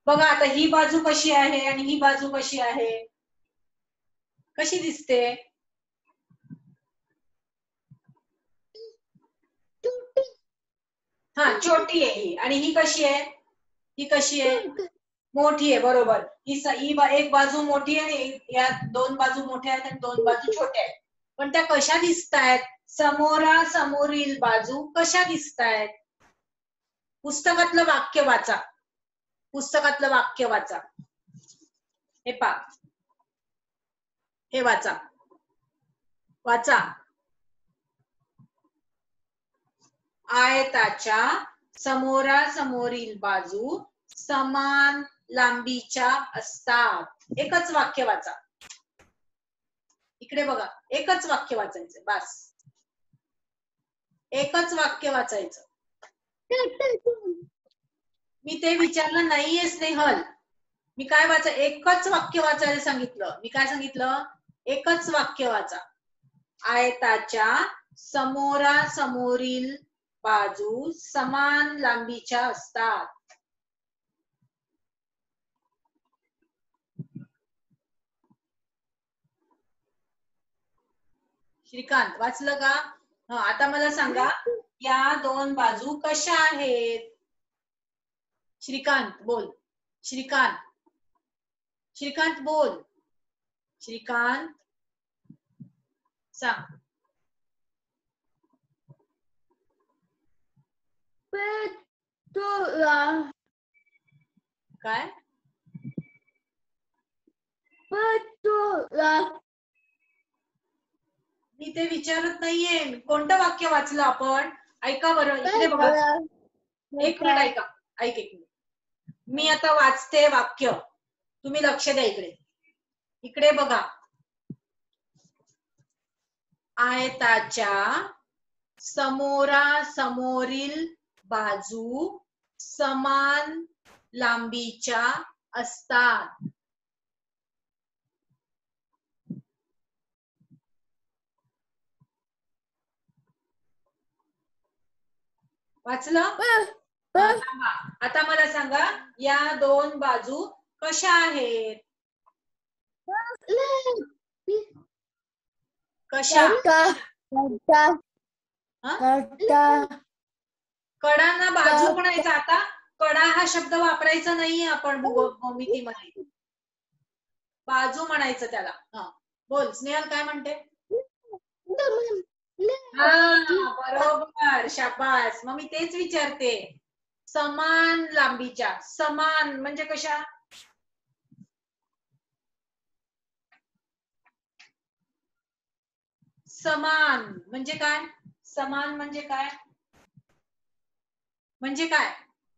बघा आता ही बाजू कशी आहे आणि ही बाजू कशी आहे, कशी दिसते? हा छोटी आहे ही, आणि ही कशी आहे? ही कशी आहे? मोठी आहे, बरोबर. ही एक बाजू मोठी आहे आणि या दोन बाजू मोठ्या आहेत आणि दोन बाजू छोट्या आहेत. पण त्या कशा दिसतायत? समोरासमोरील बाजू कशा दिसतायत? पुस्तकातलं वाक्य वाचा, पुस्तकातलं वाक्य वाचा. हे पा, हे वाचा, वाचा. आयताच्या समोरासमोरील बाजू समान लांबीच्या असतात. एकच वाक्य वाचा. इकडे बघा, एकच वाक्य वाचायचं, बस. एकच वाक्य वाचायचं. मी ते विचारलं नाहीये स्नेहल, मी काय वाचा, एकच वाक्य वाचायला सांगितलं. मी काय सांगितलं? एकच वाक्य वाचा. आयताच्या समोरासमोरील बाजू समान लांबीच्या असतात. श्रीकांत वाचलं का? आता मला सांगा, या दोन बाजू कशा आहेत? श्रीकांत बोल. श्रीकांत, श्रीकांत बोल. श्रीकांत सांग. काय? मी ते विचारत नाहीये. कोणतं वाक्य वाचलं आपण? ऐका बरं, इकडे बघा. एक मिनिट ऐका, ऐक एक मिनिट. मी आता वाचते वाक्य, तुम्ही लक्ष द्या इकडे. इकडे बघा. आयताच्या समोरासमोरील बाजू समान लांबीच्या असतात. वाचलं? आता मला सांगा, या दोन बाजू कशा आहेत? कशा? कडांना बाजू म्हणायचा. आता कडा हा शब्द वापरायचा नाहीये आपण भूमितीमध्ये, बाजू म्हणायचं त्याला. बोल स्नेहल, काय म्हणते? हा बरोबर, शाबास. मग मी तेच विचारते. समान लांबीच्या. समान म्हणजे कशा? समान म्हणजे काय? समान म्हणजे काय? म्हणजे काय?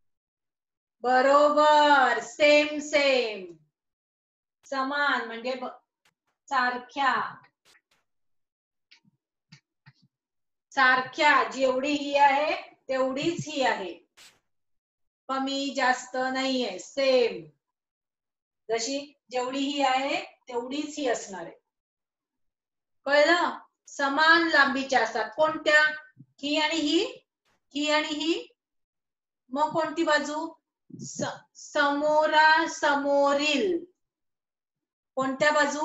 बरोबर, सेम सेम. समान म्हणजे सारख्या. सारख्या, जेवढी ही आहे तेवढीच ही आहे, कमी जास्त नाहीये, सेम. जशी जेवढी ही आहे तेवढीच ही असणार आहे. कळलं? समान लांबीच्या असतात. कोणत्या? ही आणि ही, ही आणि ही. मग कोणती बाजू? समोरासमोरील. कोणत्या बाजू?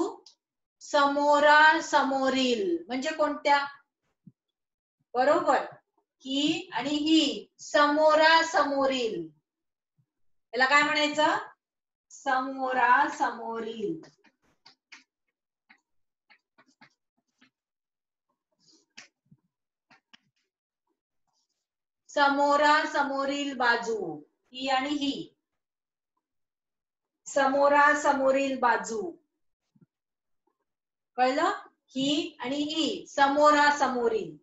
समोरासमोरील म्हणजे कोणत्या? बरोबर, ही आणि ही, समोरासमोरील. याला काय म्हणायचं? समोरासमोरील. समोरासमोरील बाजू, ही आणि ही. समोरासमोरील बाजू. कळलं? ही आणि ही, समोरासमोरील.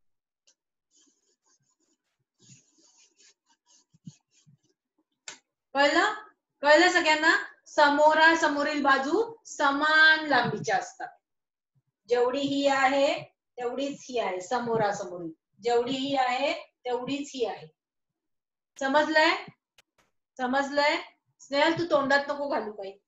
कळलं? कळलं सगळ्यांना? समोरासमोरील बाजू समान लांबीच्या असतात. जेवढी ही आहे तेवढीच ही आहे. समोरासमोरील जेवढी ही आहे तेवढीच ही आहे. समजलंय? समजलंय? स्नेहल, तू तोंडात नको घालू काही.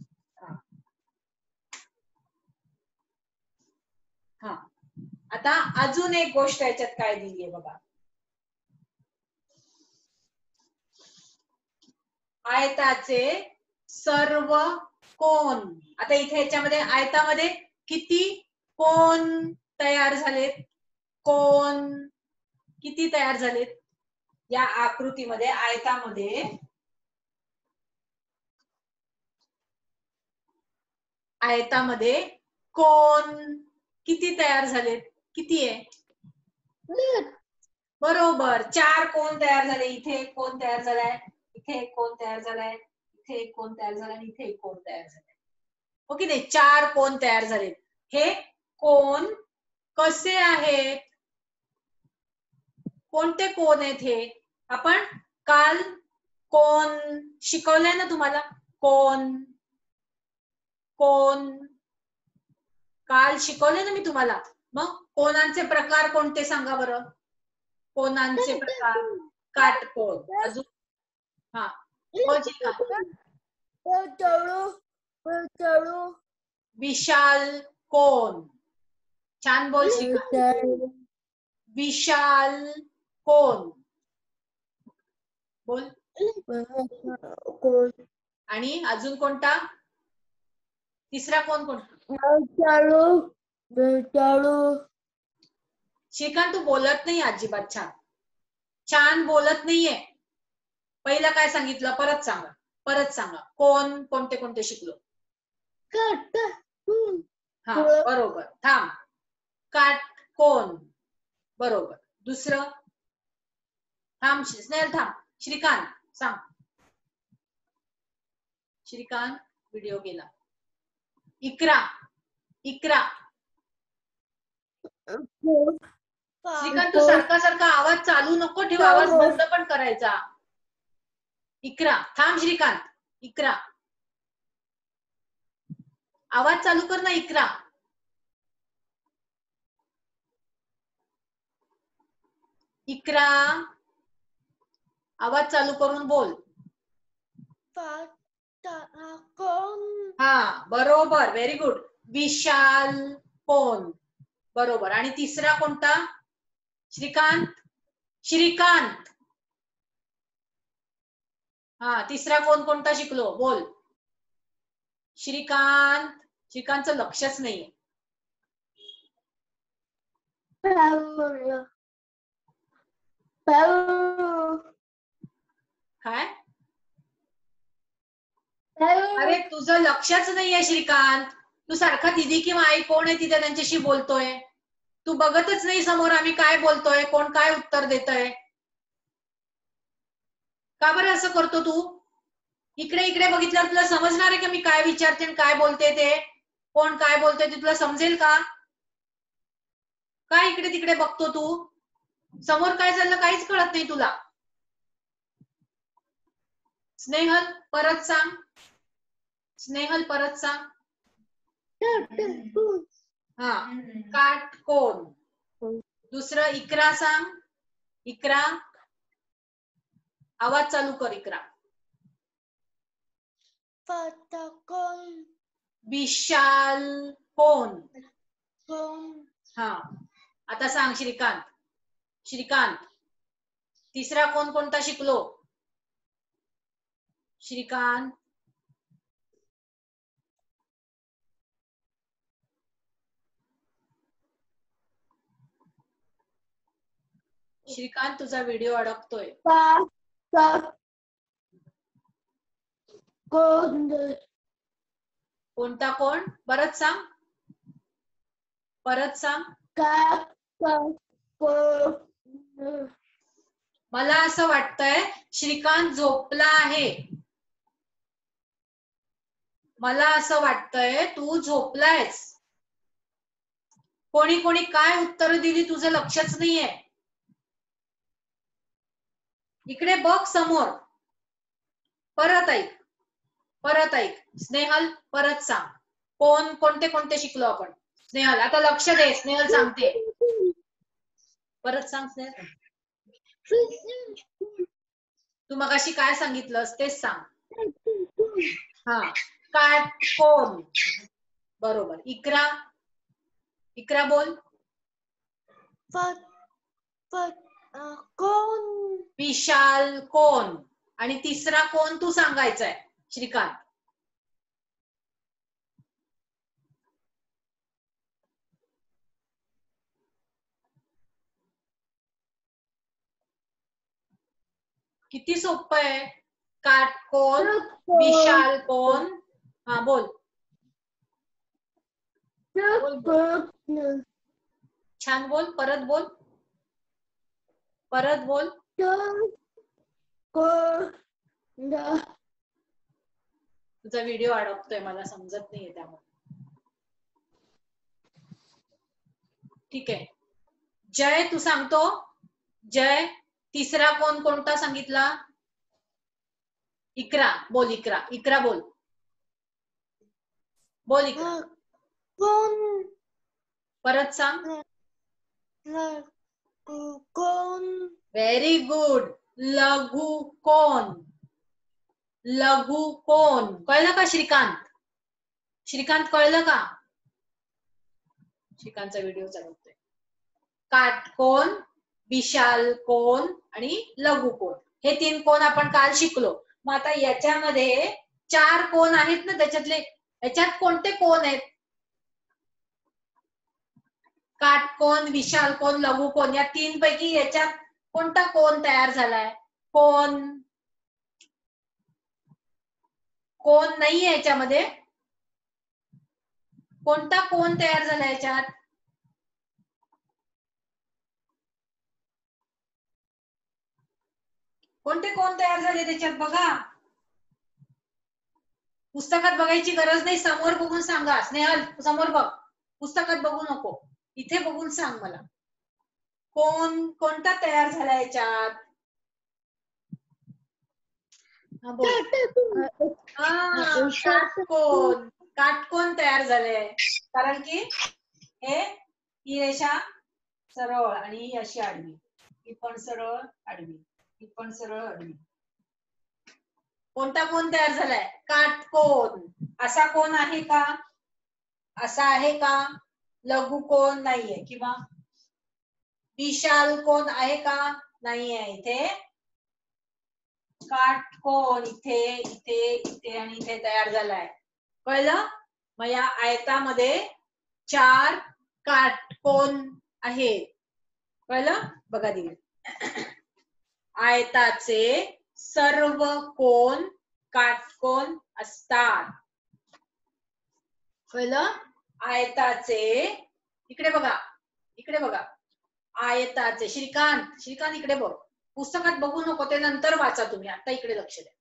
हा, आता अजून एक गोष्ट याच्यात काय दिलीये बघा. आयताचे सर्व कोण. आता इथे याच्यामध्ये आयतामध्ये किती कोण तयार झालेत? कोण किती तयार झालेत या आकृतीमध्ये? आयतामध्ये कोण किती तयार झालेत? किती आहे? बरोबर, 4 कोण तयार झाले. इथे एक कोण तयार झालाय, इथे एक कोण तयार झालाय, इथे एक कोण तयार झालाय आणि इथे एक कोण तयार झालाय. हो की नाही? 4 कोण तयार झालेत. हे कोण कसे आहेत? कोणते कोण आहेत हे? आपण काल कोण शिकवलंय ना तुम्हाला? कोण कोण काल शिकवले ना मी तुम्हाला. मग कोणांचे प्रकार कोणते सांगा बरं? कोणांचे प्रकार. काटकोन. अजून हा विशाल कोण. छान बोल शिका. विशाल कोण बोल. आणि अजून कोणता? तिसरा कोण कोणता? श्रीकांत तू बोलत नाही अजिबात. छान बोलत नाहीये. पहिला काय सांगितलं? परत सांगा. कोण कोणते कोणते शिकलो? हा बरोबर. थांब. काटकोन बरोबर. दुसरं थांब. स्नेहल थांब. श्रीकांत सांग. श्रीकांत व्हिडिओ गेला. इकरा. श्रीकांत तू सारखा आवाज चालू नको ठेव. आवाज बंद पण करायचा. इकरा. थांब श्रीकांत. इकरा. आवाज चालू कर ना. इकरा. इकरा आवाज चालू करून बोल. हा बरोबर. Very good. विशाल कोण बरोबर. आणि तिसरा कोणता? श्रीकांत. हा तिसरा कोण कोणता शिकलो? बोल. श्रीकांतचं लक्षच नाहीये. काय? अरे तुझं लक्षच नाहीये श्रीकांत. तू सारखा दीदी किंवा आई कोण आहे तिथे त्यांच्याशी बोलतोय. तू बघतच नाही समोर आम्ही काय बोलतोय, कोण काय उत्तर देतोय. का बरं असं करतो तू? इकडे बघितल्यावर तुला समजणार आहे का मी काय विचारते आणि काय बोलते ते? कोण काय बोलतोय ते तुला समजेल का? काय इकडे तिकडे बघतो तू? समोर काय चाललं काहीच कळत नाही तुला. स्नेहल परत सांग. हा काटकोन. दुसरं इकरा सांग. इकरा आवाज चालू कर. इकरा. विशाल कोण. हा आता सांग श्रीकांत. तिसरा कोण कोणता शिकलो? श्रीकांत. तुझा व्हिडिओ अडकतोय. कोणता कोण? परत सांग. मला असं वाटतंय श्रीकांत झोपला आहे. मला असं वाटतंय तू झोपलायस. कोणी काय उत्तर दिली तुझं लक्षच नाहीये. इकडे बघ समोर. परत ऐक. स्नेहल परत सांग. कोणते कोणते शिकलो आपण? स्नेहल आता लक्ष दे. स्नेहल सांगते. परत सांग स्नेहल. तू मगाशी काय सांगितलंस तेच सांग. हा काटकोन बरोबर. इकरा बोल. विशाल कोण. आणि तिसरा कोण तू सांगायचा आहे श्रीकांत. किती सोपं आहे. काटकोन, विशाल कोण. हा बोल. छान बोल. परत बोल. परत बोल. तुझा व्हिडिओ अडकतोय, मला समजत नाहीये त्यामुळे. ठीक आहे. जय तू सांगतो. जय तिसरा कोण कोणता सांगितला. इकरा बोल. इकरा. इकरा बोल. बोल इकरा. कोण. परत सांग. कोण. Very good. लघु कोण. लघु कोण. कळलं का श्रीकांत. श्रीकांत कळलं का. श्रीकांतचा व्हिडिओ चालवतोय. काटकोन, विशाल कोण आणि लघु कोण, हे 3 कोण आपण काल शिकलो. मग आता याच्यामध्ये 4 कोण आहेत ना, त्याच्यातले याच्यात कोणते कोण आहेत. काटकोन, विशाल कोण, लघु कोण, या 3 पैकी याच्यात कोणता कोण तयार झालाय. कोण. कोण नाहीये याच्यामध्ये. कोणता कोण तयार झाला याच्यात. कोणते कोण तयार झाले त्याच्यात बघा. पुस्तकात बघायची गरज नाही, समोर बघून सांगा. स्नेहल समोर बघ, पुस्तकात बघू नको, इथे बघून सांग मला. कोण कोणता तयार झाला याच्यात. काटकोन. काटकोन तयार झाले, कारण की ही रेषा सरळ आणि ही अशी आडवी, ही पण सरळ आडवी, ही पण सरळ आडवी. कोणता कोण तयार झालाय. काटकोन. असा कोण आहे का. असा आहे का. लघु कोण नाहीये. किंवा विशाल कोण आहे का. नाहीये. इथे काटकोन इथे इथे इथे आणि इथे तयार झालाय. कळलं. मग या आयतामध्ये 4 काटकोन आहेत. कळलं. बघा दिले. आयताचे सर्व कोण काटकोन असतात. कळलं. आयताचे इकडे बघा, इकडे बघा. आयताचे श्रीकांत इकडे बघ, पुस्तकात बघू नको, ते नंतर वाचा तुम्ही, आता इकडे लक्ष द्या.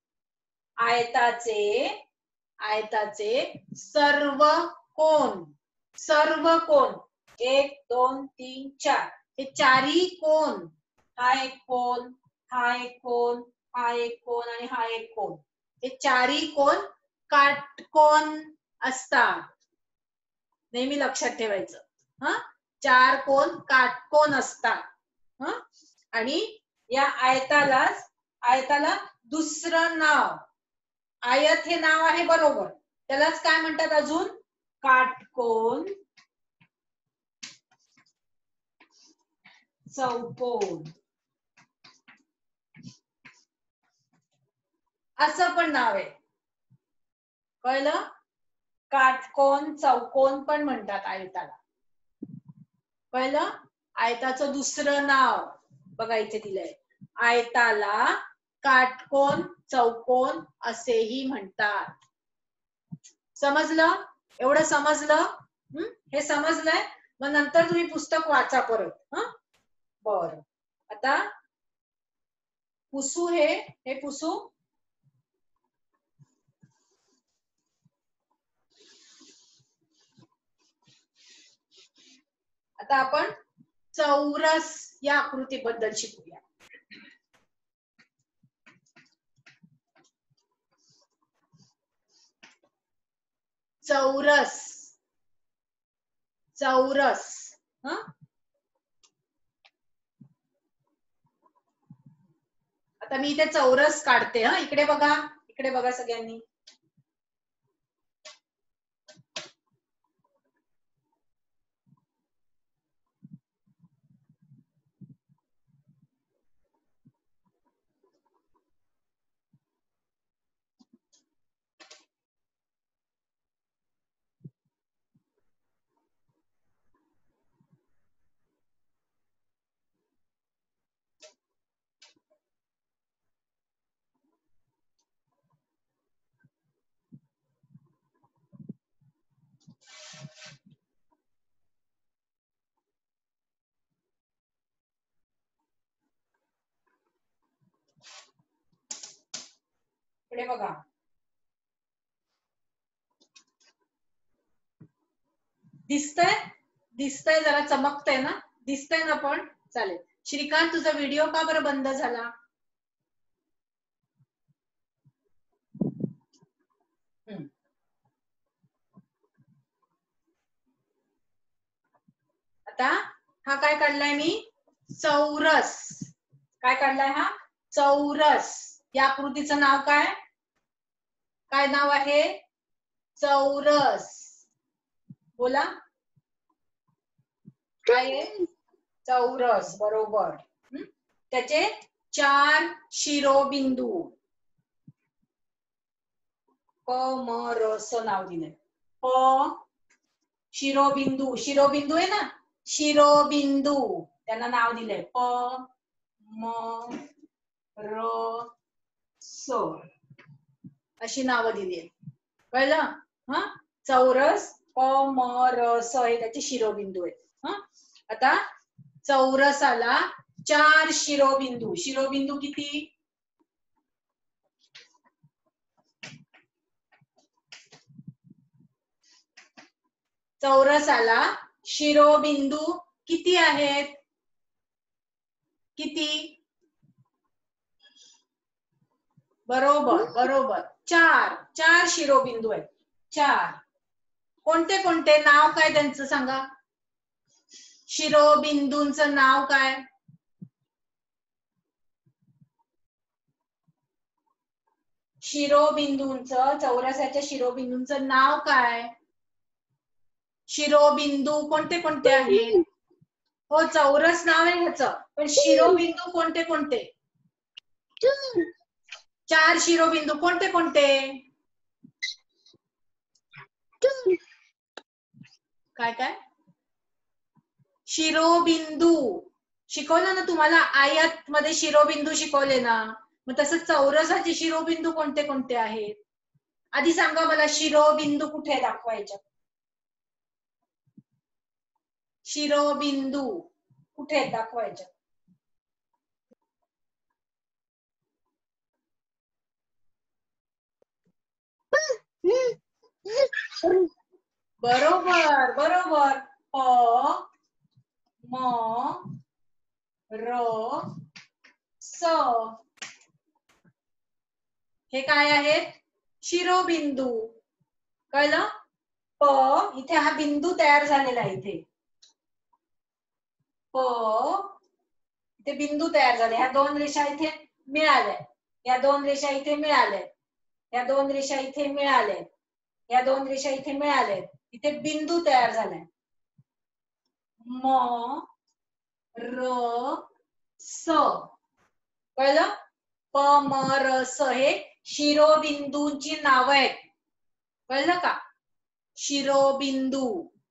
आयताचे सर्व कोण. सर्व कोण 1 2 3 4, हे 4ही कोण. हा एक कोण, हा एक कोण, हा एक कोण आणि हा एक कोण, हे 4ही कोण काटकोन असतात. नेहमी लक्षात ठेवायचं. हा 4 कोण काटकोन असतात. हा आणि या आयताला दुसरं नाव. आयत हे नाव आहे बरोबर, त्यालाच काय म्हणतात अजून. काटकोन, चौकोन, असं पण नाव आहे. कळलं. काटकोन, चौकोन पण म्हणतात आयताला. कळलं. आयताचं दुसरं नाव बघा इथे दिलंय. आयताला काटकोन, चौकोन असेही म्हणतात. समजलं. एवढं समजलं. हे समजलंय. मग नंतर तुम्ही पुस्तक वाचा परत. बर. आता पुसू हे पुसू. आता आपण चौरस या आकृतीबद्दल शिकूया. चौरस. चौरस. आता मी इथे चौरस काढते. इकडे बघा, इकडे बघा सगळ्यांनी. पुढे बघा. दिसतंय दिसतंय जरा चमकतंय ना, दिसतंय ना पण चालेल. श्रीकांत तुझा व्हिडिओ का बरं बंद झाला? आता हा काय काढलाय मी? चौरस. काय काढलाय हा? चौरस. या आकृतीचं नाव काय? काय नाव आहे? चौरस. बोला काय आहे? चौरस. बरोबर. त्याचे 4 शिरोबिंदू. प म र स नाव दिलंय. प शिरोबिंदू. शिरोबिंदू आहे ना, शिरोबिंदू त्यांना नाव दिलंय. प म र स अशी नावं दिली आहेत. कळलं? हा, चौरस प म र स हे त्याचे शिरोबिंदू आहेत. हा, आता चौरसाला 4 शिरोबिंदू. शिरोबिंदू किती? चौरसाला शिरोबिंदू किती आहेत? किती? बरोबर बरोबर. 4 शिरोबिंदू आहेत. 4. कोणते कोणते? नाव काय त्यांचं सांगा. शिरोबिंदूंचं नाव काय? शिरोबिंदूंचं, चौरसाच्या शिरोबिंदूंचं नाव काय? शिरोबिंदू कोणते कोणते आहेत? हो, चौरस नाव आहे ह्याचं, पण शिरोबिंदू कोणते कोणते? 4 शिरोबिंदू कोणते कोणते? काय काय? शिरोबिंदू शिकवलं ना तुम्हाला. आयत मध्ये शिरोबिंदू शिकवले ना, मग तसं चौरसाचे शिरोबिंदू कोणते कोणते आहेत? आधी सांगा मला, शिरोबिंदू कुठे दाखवायचे? शिरोबिंदू कुठे दाखवायचे? बरोबर बरोबर. प म र स हे काय आहेत? शिरोबिंदू. कळलं? प इथे हा बिंदू तयार झालेला आहे. इथे प इथे बिंदू तयार झाले. ह्या 2 रेषा इथे मिळाल्या. या 2 रेषा इथे मिळाल्या. या 2 रेषा इथे मिळाल्या. या 2 रेषा इथे मिळाल्या. इथे बिंदू तयार झालाय. म र स. कळलं? प म र स हे शिरोबिंदूंची नावं आहेत. कळलं का? शिरोबिंदू.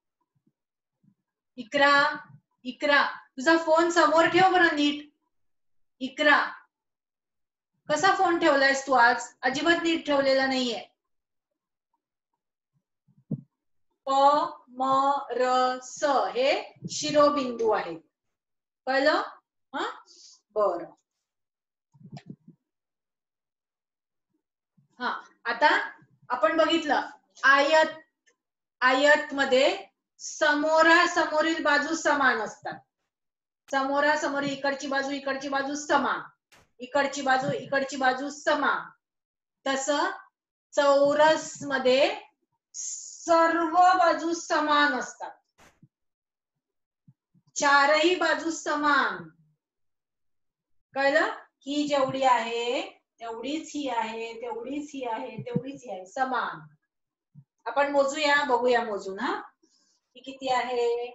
इकरा इकरा तुझा फोन समोर ठेव बरं नीट. इकरा, कसा फोन ठेवलायस तू आज? अजिबात नीट ठेवलेला नाहीये. प म र स हे शिरोबिंदू आहेत. कळलं? हा, बर. हा, आता आपण बघितलं आयत. आयत मध्ये समोरासमोरील बाजू समान असतात. समोरासमोरील इकडची बाजू समान, इकडची बाजू समान. तसं चौरस मध्ये सर्व बाजू समान असतात. 4ही बाजू समान. कळलं? ही जेवढी आहे तेवढीच ही आहे, तेवढीच ही आहे, तेवढीच ही आहे, समान. आपण मोजूया, बघूया मोजून. हा, ही किती आहे?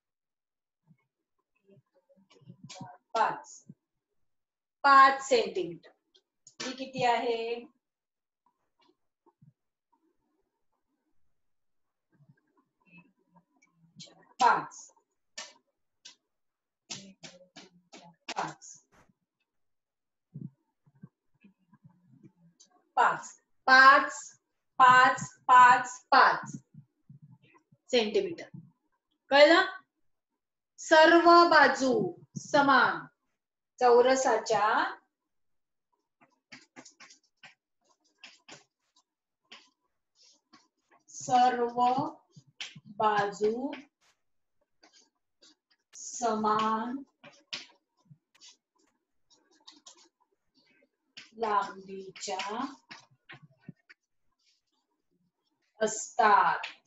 5 सेंटीमीटर. ही किती आहे? 5. 5 सेंटीमीटर. कळलं? सर्व बाजू समान. चौरसाच्या सर्व बाजू समान लांबीच्या असतात.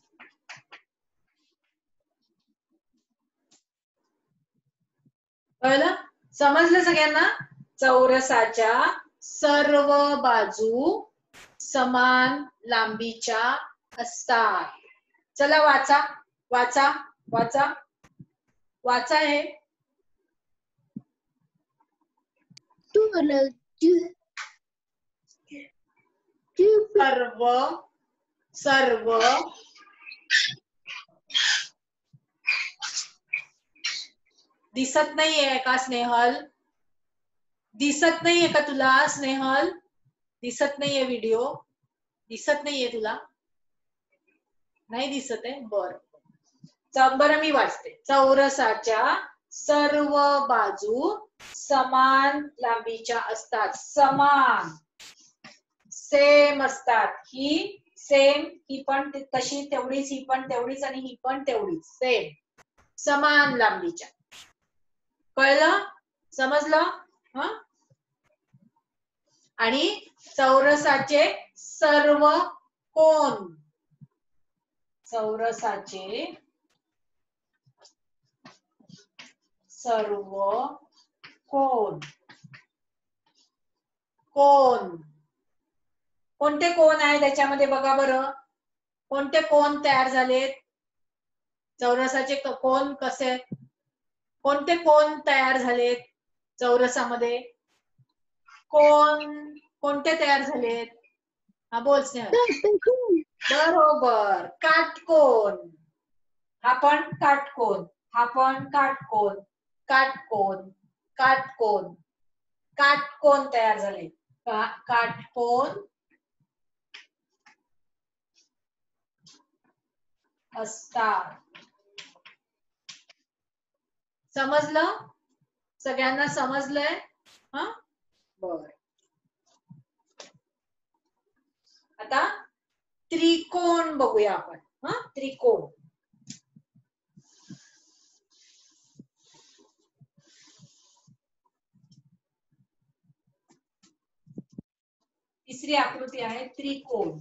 कळलं? समजलं सगळ्यांना? चौरसाच्या सर्व बाजू समान लांबीच्या असतात. चला वाचा वाचा वाचा वाचा हे. सर्व सर्व दिसत नाहीये का स्नेहल? दिसत नाहीये का तुला स्नेहल? दिसत नाहीये व्हिडिओ? दिसत नाहीये तुला? नाही दिसत आहे? बरं मी वाचते. चौरसाच्या सर्व बाजू समान लांबीच्या असतात. समान सेम असतात. ही सेम, ही पण तशी तेवढीच, ही पण तेवढीच आणि ही पण तेवढीच सेम समान लांबीच्या. कळलं? समजलं? हा. आणि चौरसाचे सर्व कोन, चौरसाचे सर्व कोन, कोन कोणते कोन आहे त्याच्यामध्ये बघा बरं. कोणते कोन तयार झालेत? चौरसाचे कोन कसे? कोणते कोन तयार झालेत चौरसामध्ये? कोन कोणते तयार झालेत? हा बोल स्नेहल. बरोबर, काटकोन. हा पण काटकोन, हा पण काटकोन, काटकोन, काटकोन, काटकोन तयार झाले. काटकोन असतात. समजलं? सगळ्यांना समजलंय? हा बर. आता त्रिकोण बघूया आपण. हा त्रिकोण. तिसरी आकृती आहे त्रिकोण.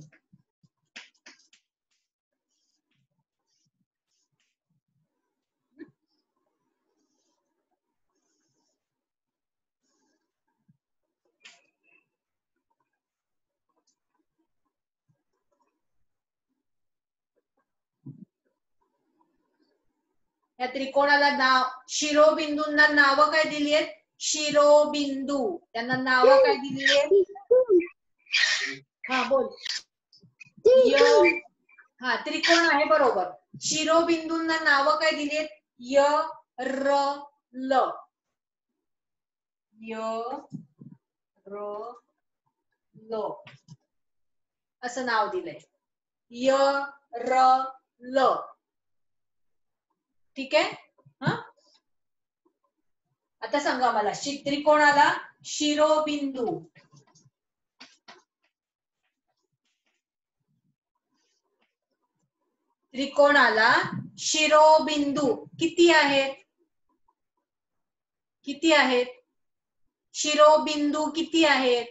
या त्रिकोणाला नाव, शिरोबिंदूंना नाव काय दिली आहेत? शिरोबिंदू. त्यांना नाव काय दिली आहेत? हा बोल. हा त्रिकोण आहे बरोबर. शिरोबिंदूंना नाव काय दिली आहेत? य र ल. य र ल असं नाव दिलंय. य र ल. ठीक आहे. हा आता सांगा मला, त्रिकोणाला शिरोबिंदू, त्रिकोणाला शिरोबिंदू किती आहेत? किती आहेत? शिरोबिंदू किती आहेत?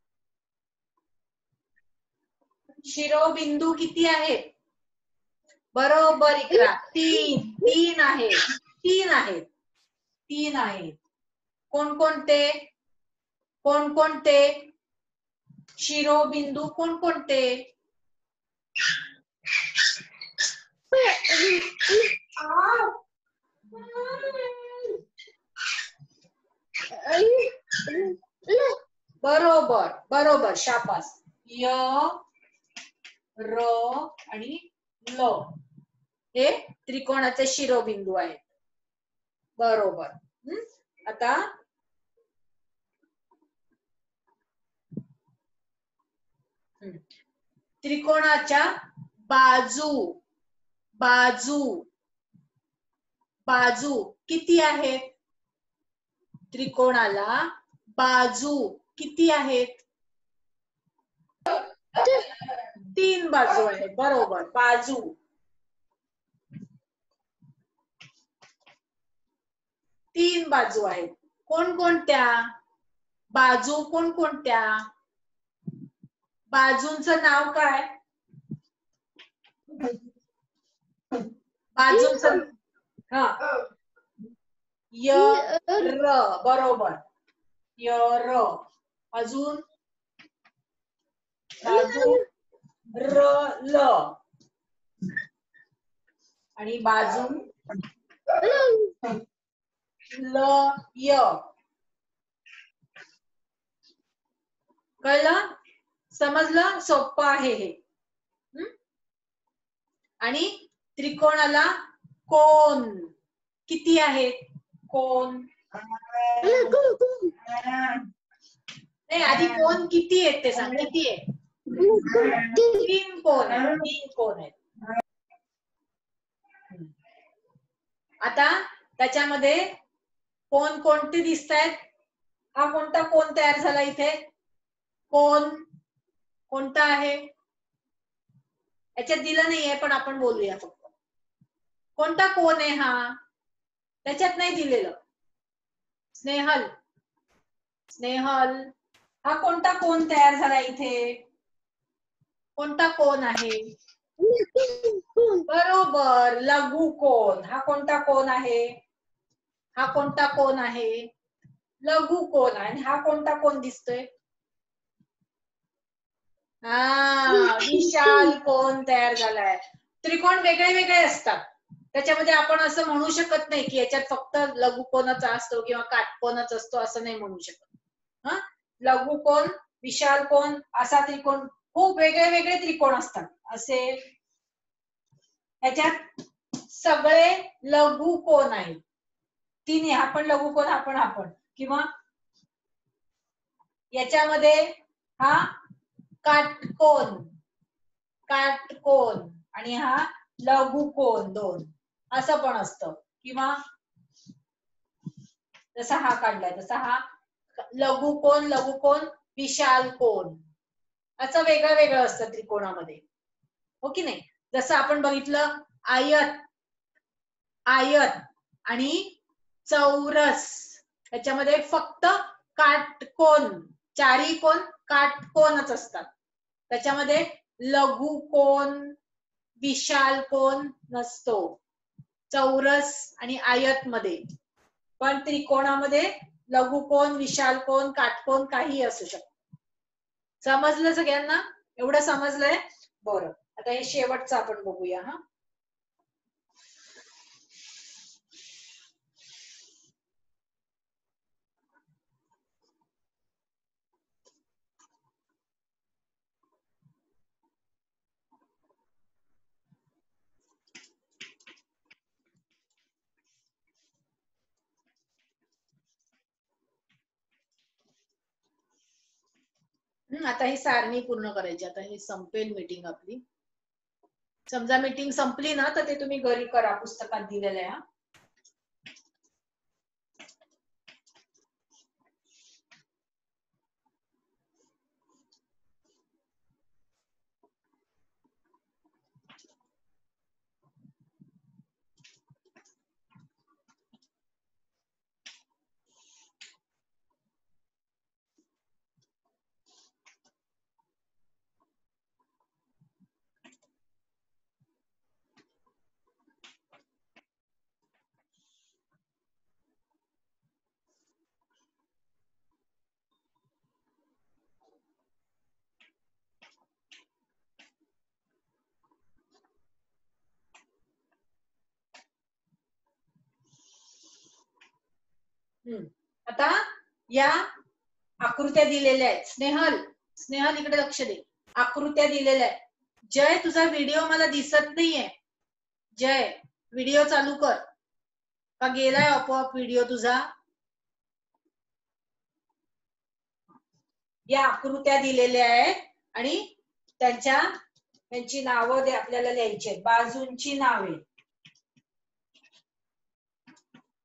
शिरोबिंदू किती आहेत? बरोबर इकरा. 3 आहेत. 3 आहेत. 3 आहेत. कोणकोणते? कोणकोणते शिरोबिंदू? कोणकोणते? बरोबर बरोबर, शाबास. य र आणि ल हे त्रिकोणाचे शिरोबिंदू आहेत. बरोबर. आता त्रिकोणाच्या बाजू, बाजू, बाजू किती आहेत? त्रिकोणाला बाजू किती आहेत? तीन बाजू आहेत बरोबर बाजू तीन बाजू आहेत कोणकोणत्या बाजू कोणकोणत्या बाजूंचं नाव काय बाजूंचं हा य र बरोबर य र अजून बाजू र ल आणि बाजू ल य कळलं समजलं सोपं आहे हे आणि त्रिकोणाला कोण किती आहेत कोण नाही आधी कोण किती आहेत ते सांग किती आहे तीन कोण आहेत तीन कोण आहेत आता त्याच्यामध्ये कोण कोणते दिसत आहेत हा कोणता कोण तयार झाला इथे कोण कोणता आहे याच्यात दिलं नाहीये पण आपण बोलूया फक्त कोणता कोण आहे हा त्याच्यात नाही दिलेलं स्नेहल स्नेहल हा कोणता कोण तयार झाला इथे कोणता कोण आहे बरोबर लघु कोण हा कोणता कोण आहे हा कोणता कोण आहे लघु कोण आणि हा कोणता कोण दिसतोय हा विशाल कोण तयार झालाय त्रिकोण वेगळे वेगळे असतात त्याच्यामध्ये आपण असं म्हणू शकत नाही की याच्यात फक्त लघु कोणच असतो किंवा काटकोणच असतो असं नाही म्हणू शकत हा लघु कोण विशाल कोण असा त्रिकोण खूप वेगळे वेगळे त्रिकोण असतात असे ह्याच्यात सगळे लघु कोण आहेत तिन्ही आपण लघु कोण आपण किंवा याच्यामध्ये हा काटकोण काटकोण आणि हा लघु कोण दोन असं पण असतं किंवा जसा हा काढलाय तसा हा लघु कोण विशाल कोण असं वेगळं वेगळं असतं त्रिकोणामध्ये हो की नाही जसं आपण बघितलं आयत आयत आणि चौरस त्याच्यामध्ये फक्त काटकोन चारी कोण काटकोनच असतात त्याच्यामध्ये लघु कोण विशाल कोण नसतो चौरस आणि आयत मध्ये पण त्रिकोणामध्ये लघु कोण विशाल कोण काटकोन काही असू शकतो समजलं सगळ्यांना एवढं समजलंय बरं आता हे शेवटचं आपण बघूया हा आता ही सारणी पूर्ण करायची आता ही संपेल मीटिंग आपली समजा मीटिंग संपली ना तर ते तुम्ही घरी करा पुस्तकात दिलेलं आहे आता या आकृत्या दिलेल्या आहेत स्नेहल इकडे लक्ष दे आकृत्या दिलेल्या आहेत जय तुझा व्हिडिओ मला दिसत नाहीये जय व्हिडिओ चालू कर का गेलाय आपोआप व्हिडिओ तुझा या आकृत्या दिलेल्या आहेत आणि त्यांची नावं आपल्याला लिहायची आहेत बाजूंची नावे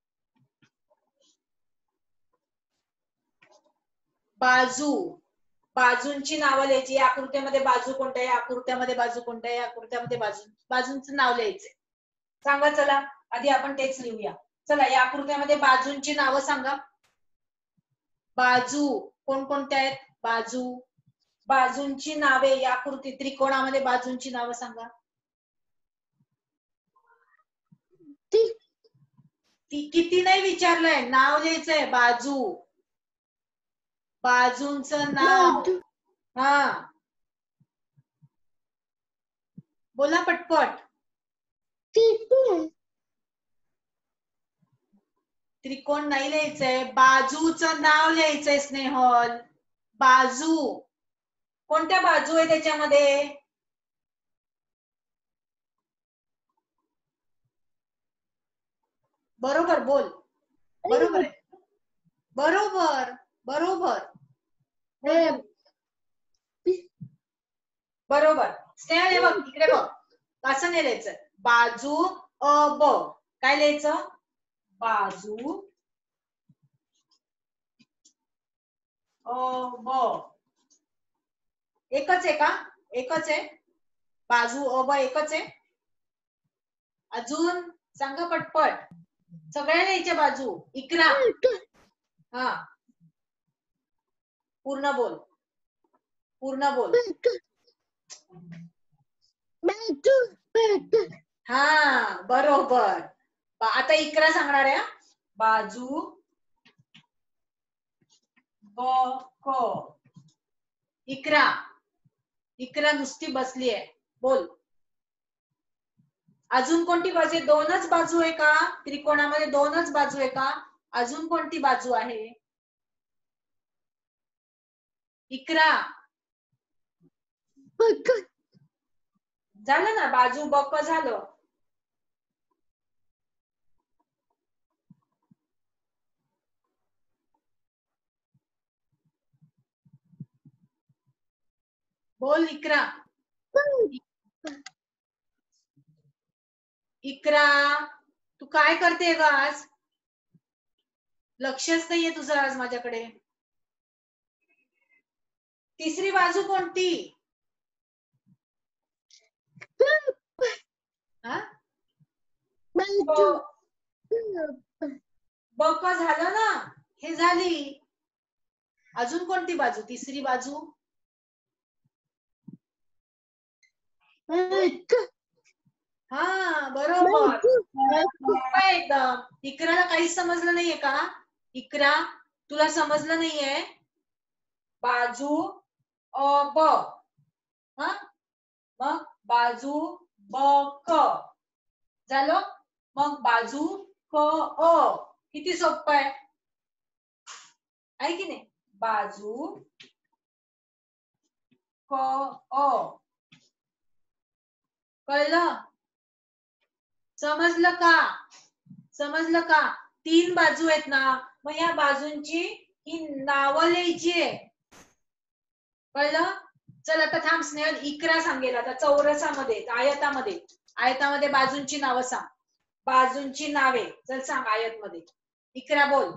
बाजू बाजूंची नावं लिहायची. या आकृत्यामध्ये बाजू कोणत्या, या आकृत्यामध्ये बाजू कोणत्या, या आकृत्यामध्ये बाजूंचं नाव लिहायचंय. सांगा चला, आधी आपण तेच लिहूया. चला, या आकृत्यामध्ये बाजूंची नावं सांगा. बाजू कोणकोणत्या आहेत? बाजू. बाजूंची नावे या आकृती त्रिकोणामध्ये बाजूंची नावं सांगा. ती किती नाही विचारलंय, नाव लिहायचंय. बाजू, बाजूंचं नाव. हा, बोला पटपट. त्रिकोण नाही लिहायचंय, बाजूचं नाव लिहायचंय स्नेहल. बाजू कोणत्या बाजू आहे त्याच्यामध्ये? बरोबर बोल. बरोबर आहे. बरोबर बरोबर बरोबर. स्नेहल हे बघ, इकडे बघ, असं नाही लिहायचं. बाजू अ ब, काय लिहायचं? बाजू अ ब. एकच आहे का? एकच आहे. बाजू अ ब एकच आहे. अजून सांगा पटपट. सगळ्या लिहायच्या बाजू. इकरा. हा, पूर्ण बोल, पूर्ण बोल. हा, बरोबर. आता इकरा सांगणार आहे. बाजू ब क. इकरा. इकरा नुसती बसली आहे. बोल. अजून कोणती बाजू आहे? दोनच बाजू आहे का त्रिकोणामध्ये? दोनच बाजू आहे का? अजून कोणती बाजू आहे? इकरा. झालं ना, बाजू बक झालं. बोल इकरा. इकरा, तू काय करते ग आज? लक्षच नाहीये तुझं आज माझ्याकडे. तिसरी बाजू कोणती? बक झालं ना, हे झाली. अजून कोणती बाजू? तिसरी बाजू. हा, बरोबर एकदम. इकराला काहीच समजलं नाहीये का? इकरा, तुला समजलं नाहीये? बाजू अ ब, हा, मग बाजू ब क झालं. मग बाजू क अ. किती सोपं आहे की नाही? बाजू क अ. कळलं? समजलं का? समजलं का? 3 बाजू आहेत ना, मग या बाजूंची ही नावं लिहायची आहे. कळलं? चल आता थांब स्नेहल, इकरा सांगेल आता. चौरसामध्ये, आयतामध्ये, आयतामध्ये बाजूंची नावं सांग. बाजूंची नावे चल सांग आयत मध्ये. इकरा बोल.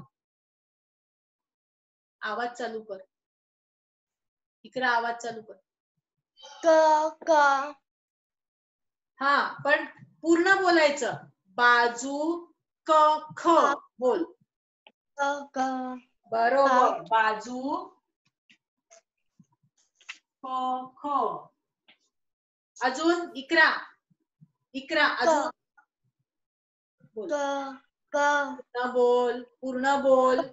आवाज चालू कर. इकरा आवाज चालू कर. क. हा, पण पूर्ण बोलायचं. बाजू क ख बोल. बरोबर. बाजू क ख. अजून इकरा. इकरा अजून बोल. पूर्ण बोल. पूर्ण बोल.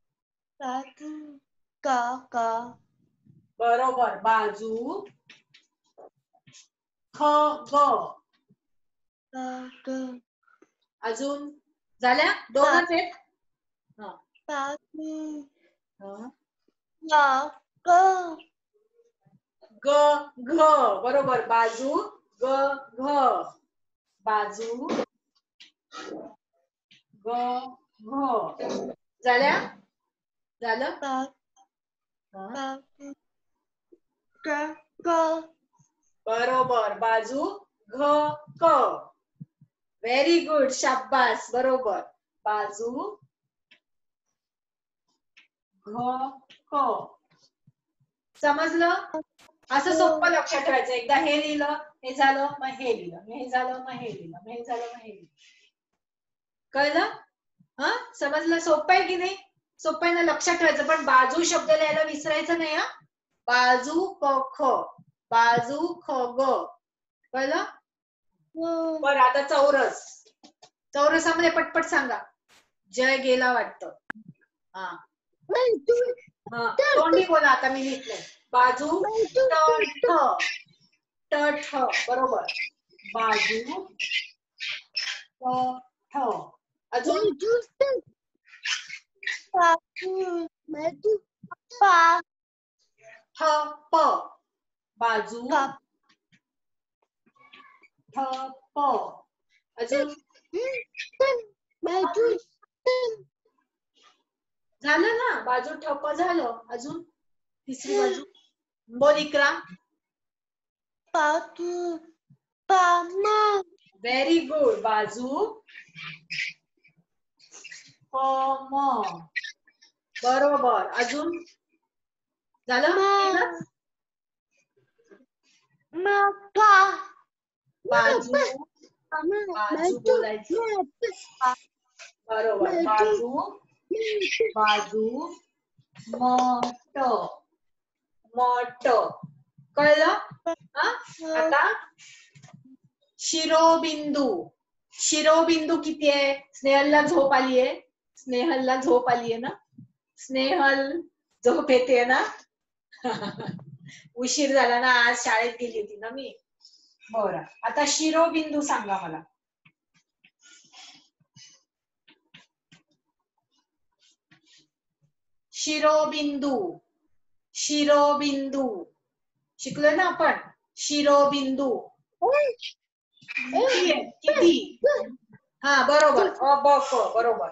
बरोबर. बाजू ख ग. अजून झाल्या? दोनच आहेत. ग घ. बरोबर. बाजू ग घ. बाजू ग घ. झाल्या? झालं? बरोबर. बाजू घ क. Very good. शाब्बास. बरोबर. बाजू घ क. समजलं? असं सोपं लक्षात ठेवायचं. एकदा हे लिहिलं, हे झालं, मग हे लिहिलं, हे झालं, मग हे लिहिलं, हे झालं, मग हे लिहिलं. कळलं? हा, समजलं? सोपं आहे की नाही? सोपं आहे ना, लक्षात ठेवायचं. पण बाजू शब्द लिहायला विसरायचं नाही. हा, बाजू क ख, बाजू ख ग. कळलं? बरं, आता चौरस. चौरसामध्ये पटपट सांगा. जय गेला वाटतं. हा हा, तोंडी बोला. आता मी लिहिते. बाजू ट ठ, बरोबर. बाजू ठ. अजून ठ प, बाजू ठ प. अजून झालं ना, बाजू ठप झालं. अजून तिसरी बाजू बोल इकरा. Very good. बाजू प म, बरोबर. अजून झालं? बाजू बाजू बोलायचं. बरोबर. बाजू बाजू मट मट. कळलं? हा, आता शिरोबिंदू. शिरोबिंदू किती आहे? स्नेहलला झोप आलीये. स्नेहलला झोप आलीये ना? स्नेहल झोप येते ना? उशीर झाला ना, आज शाळेत गेली होती ना मी. बरं, आता शिरोबिंदू सांगा मला. शिरोबिंदू. शिरोबिंदू शिकलोय ना आपण. शिरोबिंदू किती? हा, बरोबर. अ ब क, बरोबर.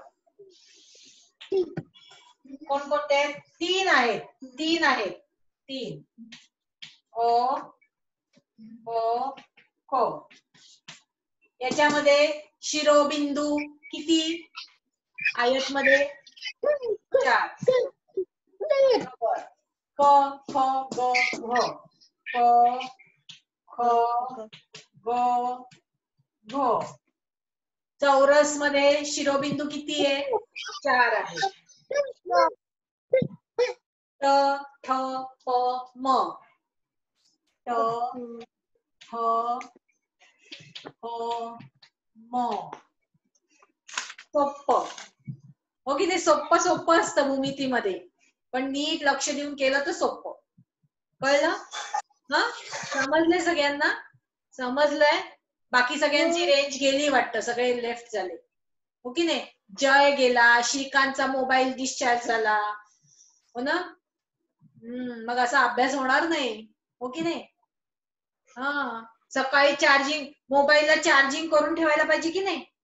कोणकोणते आहेत? 3 आहेत. 3 आहेत. 3. अ ब क. याच्यामध्ये शिरोबिंदू किती? आयत मध्ये 4. बरोबर. क ख ग घ. क ख ग घ. चौरस मध्ये शिरोबिंदू किती आहे? 4 आहे. ट ठ प म. ट ठ प म. सोप्पं हो की नाही? सोप्पं असतं भूमितीमध्ये, पण नीट लक्ष देऊन केलं तर सोप्पं. कळलं? हा, समजलंय सगळ्यांना? समजलंय? बाकी सगळ्यांची रेंज गेली वाटतं, सगळे लेफ्ट झाले. हो की नाही? जय गेला, श्रीकांतचा मोबाईल डिस्चार्ज झाला. हो ना? मग असा अभ्यास होणार नाही. हो की नाही? हा, सकाळी चार्जिंग, मोबाईलला चार्जिंग करून ठेवायला पाहिजे की नाही?